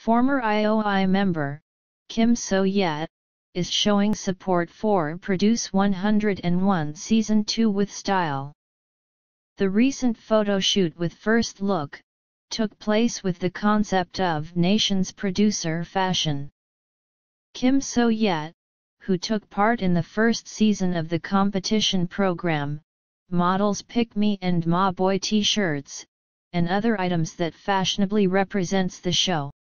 Former IOI member, Kim So Hye, is showing support for Produce 101 Season 2 with style. The recent photo shoot with First Look took place with the concept of nation's producer fashion. Kim So Hye, who took part in the first season of the competition program, models Pick Me and Ma Boy t-shirts, and other items that fashionably represents the show.